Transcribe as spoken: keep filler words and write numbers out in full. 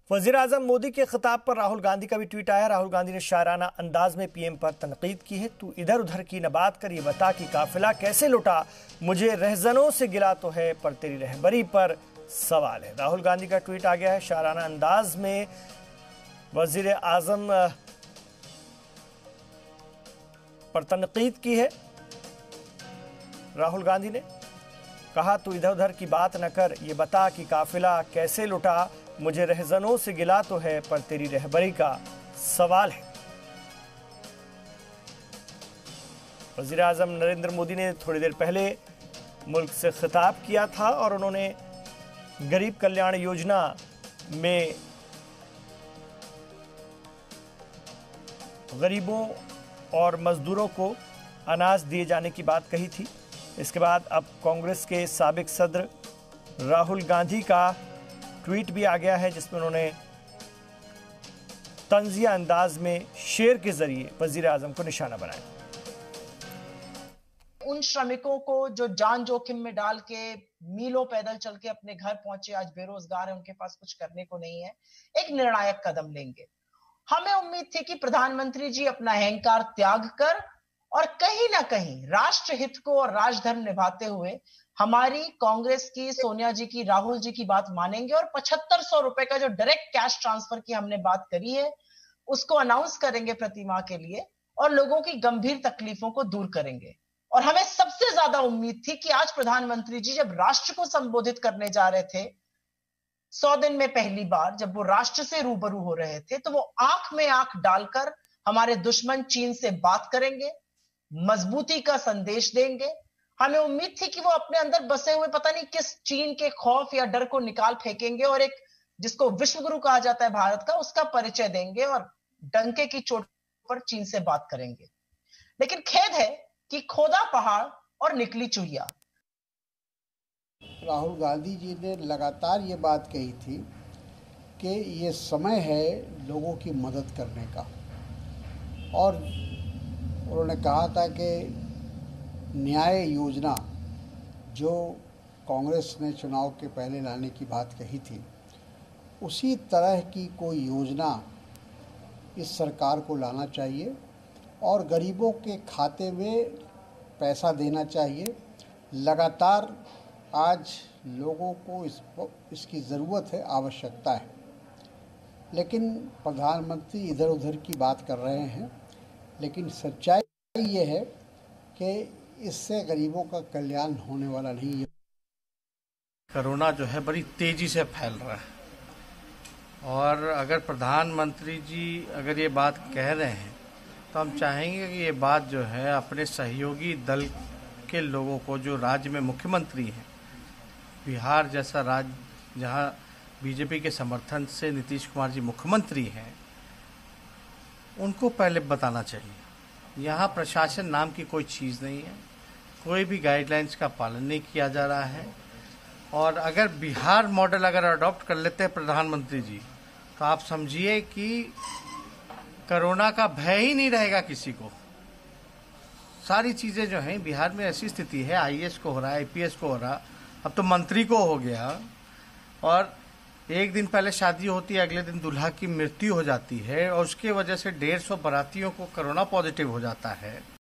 वज़ीर आज़म मोदी के खिताब पर राहुल गांधी का भी ट्वीट आया। राहुल गांधी ने शायराना अंदाज में पीएम पर तनकीद की है। तू इधर उधर की न बात कर, ये बता कि काफिला कैसे लुटा, मुझे रहजनों से गिला तो है पर तेरी रहबरी पर सवाल है। राहुल गांधी का ट्वीट आ गया है। शायराना अंदाज में वज़ीर आज़म पर तनकीद की है। राहुल गांधी ने कहा, तू इधर उधर की बात न कर, ये बता कि काफिला कैसे लुटा, मुझे रहजनों से गिला तो है पर तेरी रहबरी का सवाल है। वज़ीर आज़म नरेंद्र मोदी ने थोड़ी देर पहले मुल्क से खिताब किया था और उन्होंने गरीब कल्याण योजना में गरीबों और मजदूरों को अनाज दिए जाने की बात कही थी। इसके बाद अब कांग्रेस के साबिक सदर राहुल गांधी का ट्वीट भी आ गया है, जिसमें उन्होंने तंजिया अंदाज में शेर के जरिए वज़ीर आज़म को निशाना बनाया। उन श्रमिकों को जो जान जोखिम में डाल के मीलों पैदल चल के अपने घर पहुंचे, आज बेरोजगार है, उनके पास कुछ करने को नहीं है, एक निर्णायक कदम लेंगे। हमें उम्मीद थी कि प्रधानमंत्री जी अपना अहंकार त्याग कर और कहीं ना कहीं राष्ट्र हित को और राजधर्म निभाते हुए हमारी कांग्रेस की, सोनिया जी की, राहुल जी की बात मानेंगे और पचहत्तर सौ रुपए का जो डायरेक्ट कैश ट्रांसफर की हमने बात करी है उसको अनाउंस करेंगे प्रति माह के लिए और लोगों की गंभीर तकलीफों को दूर करेंगे। और हमें सबसे ज्यादा उम्मीद थी कि आज प्रधानमंत्री जी जब राष्ट्र को संबोधित करने जा रहे थे, सौ दिन में पहली बार जब वो राष्ट्र से रूबरू हो रहे थे, तो वो आंख में आंख डालकर हमारे दुश्मन चीन से बात करेंगे, मजबूती का संदेश देंगे। हमें उम्मीद थी कि वो अपने अंदर बसे हुए पता नहीं किस चीन के खौफ या डर को निकाल फेंकेंगे और एक जिसको विश्व गुरु कहा जाता है भारत का, उसका परिचय देंगे और डंके की चोट पर चीन से बात करेंगे। लेकिन खेद है कि खोदा पहाड़ और निकली चुहिया। राहुल गांधी जी ने लगातार ये बात कही थी कि ये समय है लोगों की मदद करने का, और उन्होंने कहा था कि न्याय योजना जो कांग्रेस ने चुनाव के पहले लाने की बात कही थी, उसी तरह की कोई योजना इस सरकार को लाना चाहिए और गरीबों के खाते में पैसा देना चाहिए। लगातार आज लोगों को इस इसकी ज़रूरत है, आवश्यकता है, लेकिन प्रधानमंत्री इधर उधर की बात कर रहे हैं। लेकिन सच्चाई ये है कि इससे गरीबों का कल्याण होने वाला नहीं है। कोरोना जो है बड़ी तेजी से फैल रहा है और अगर प्रधानमंत्री जी अगर ये बात कह रहे हैं तो हम चाहेंगे कि ये बात जो है अपने सहयोगी दल के लोगों को, जो राज्य में मुख्यमंत्री हैं, बिहार जैसा राज्य जहां बीजेपी के समर्थन से नीतीश कुमार जी मुख्यमंत्री हैं, उनको पहले बताना चाहिए। यहाँ प्रशासन नाम की कोई चीज़ नहीं है, कोई भी गाइडलाइंस का पालन नहीं किया जा रहा है। और अगर बिहार मॉडल अगर अडॉप्ट कर लेते हैं प्रधानमंत्री जी, तो आप समझिए कि कोरोना का भय ही नहीं रहेगा किसी को। सारी चीज़ें जो हैं बिहार में ऐसी स्थिति है, आई ए एस को हो रहा है, आई पी एस को हो रहा, अब तो मंत्री को हो गया, और एक दिन पहले शादी होती है, अगले दिन दूल्हा की मृत्यु हो जाती है और उसकी वजह से डेढ़ सौ बारातियों को कोरोना पॉजिटिव हो जाता है।